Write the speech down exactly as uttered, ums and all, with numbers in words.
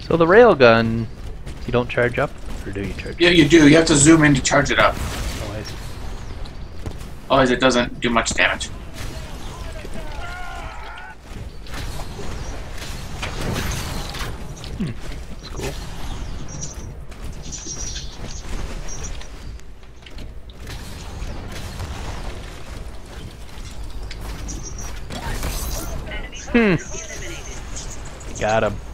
So the railgun, you don't charge up, or do you charge? Yeah, you do. You have to zoom in to charge it up. Oh, I see. Otherwise, it doesn't do much damage. Hmm, that's cool. Hmm. Got him.